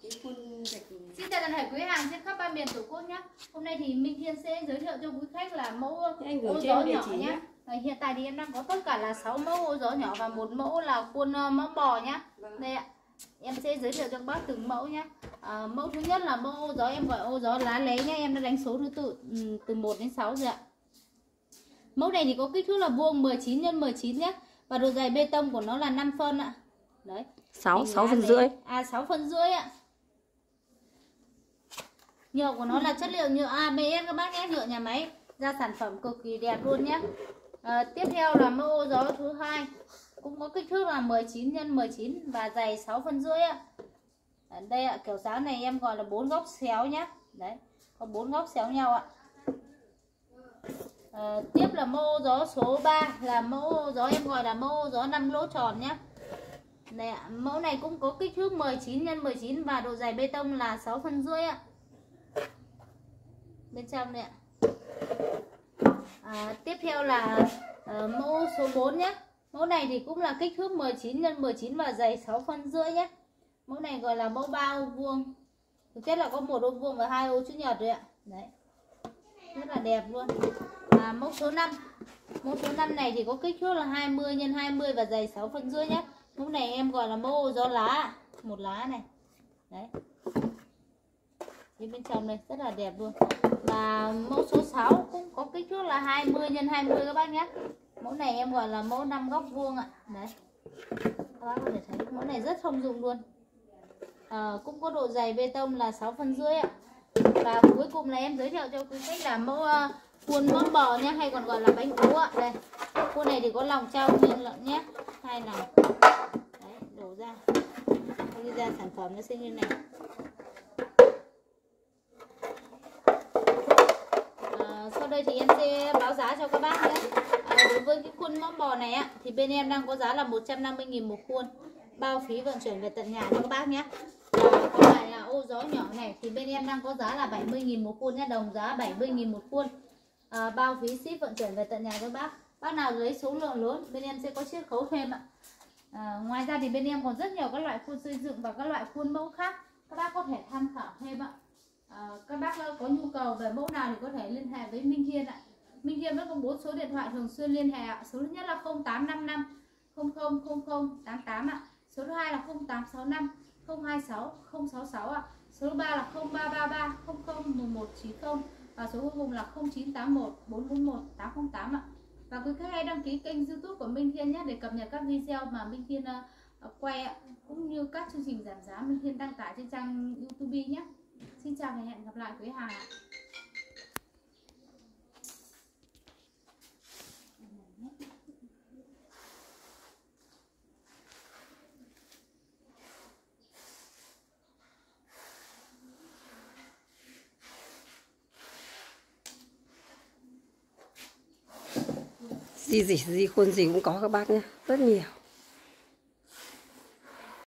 Xin chào toàn thể quý hàng trên khắp ba miền Tổ quốc nhé. Hôm nay thì Minh Thiên sẽ giới thiệu cho quý khách là mẫu ô gió nhỏ nhé. Hiện tại thì em đang có tất cả là 6 mẫu ô gió nhỏ và một mẫu là khuôn mẫu bò nhé. Đây ạ, em sẽ giới thiệu cho các bác từng mẫu nhé. Mẫu thứ nhất là mẫu ô gió, em gọi ô gió lá lế nhé. Em đã đánh số thứ tự từ 1 đến 6 rồi ạ. Mẫu này thì có kích thước là vuông 19 x 19 nhé. Và độ dày bê tông của nó là 5 phân ạ. Đấy, 6 phân rưỡi. 6 phân rưỡi ạ. Nhựa của nó là chất liệu nhựa ABS các bác nhé, nhựa nhà máy, ra sản phẩm cực kỳ đẹp luôn nhé. Tiếp theo là mẫu ô gió thứ hai, cũng có kích thước là 19 x 19 và dày 6 phân rưỡi ạ. Đây ạ, kiểu dáng này em gọi là 4 góc xéo nhé. Đấy, có 4 góc xéo nhau ạ. Tiếp là mẫu ô gió số 3 là mẫu ô gió em gọi là mẫu ô gió 5 lỗ tròn nhé. Đây ạ, mẫu này cũng có kích thước 19 x 19 và độ dày bê tông là 6 phân rưỡi ạ. Bên trong này ạ. Tiếp theo là mẫu số 4 nhé. Mẫu này thì cũng là kích thước 19 x 19 và dày 6 phân rưỡi nhé. Mẫu này gọi là mẫu 3 ô vuông. Thực chất là có một ô vuông và 2 ô chữ nhật rồi ạ. Đấy, rất là đẹp luôn. Mẫu số 5. Mẫu số 5 này thì có kích thước là 20 x 20 và dày 6 phân rưỡi nhé. Mẫu này em gọi là mẫu ô gió lá, một lá này. Đấy, bên trong này rất là đẹp luôn. Và mẫu số 6 cũng có kích thước là 20 x 20 các bác nhé. Mẫu này em gọi là mẫu 5 góc vuông ạ. Đấy, các bác có thể thấy mẫu này rất thông dụng luôn. Cũng có độ dày bê tông là 6 phân rưỡi ạ. Và cuối cùng là em giới thiệu cho quý khách là mẫu khuôn mỡ bò nhé, hay còn gọi là bánh ú ạ. Đây, khuôn này thì có lòng trong nhân lợn nhé, 2 lòng. Đấy, đổ ra, đi ra sản phẩm nó sẽ như này. Sau đây thì em sẽ báo giá cho các bác nhé. Đối với cái khuôn mỡ bò này á, thì bên em đang có giá là 150.000 một khuôn, bao phí vận chuyển về tận nhà cho các bác nhé. Còn lại là ô gió nhỏ này thì bên em đang có giá là 70.000 một khuôn nhé, đồng giá 70.000 một khuôn, bao phí ship vận chuyển về tận nhà cho bác. Bác nào lấy số lượng lớn bên em sẽ có chiết khấu thêm ạ. Ngoài ra thì bên em còn rất nhiều các loại khuôn xây dựng và các loại khuôn mẫu khác, các bác có thể tham khảo thêm ạ. Các bác có nhu cầu về mẫu nào thì có thể liên hệ với Minh Thiên ạ. Minh Thiên vẫn có 4 số điện thoại thường xuyên liên hệ ạ. Số thứ nhất là 0855 000088 ạ. Số thứ hai là 0865 026 066 ạ. Số thứ ba là 0333 001190 và số cuối cùng là 0981 441 808 ạ. Và quý khách hãy đăng ký kênh YouTube của Minh Thiên nhé để cập nhật các video mà Minh Thiên quay ạ, cũng như các chương trình giảm giá Minh Thiên đăng tải trên trang YouTube nhé. Xin chào và hẹn gặp lại quý hàng ạ. Gì khuôn gì cũng có các bác nhé, rất nhiều.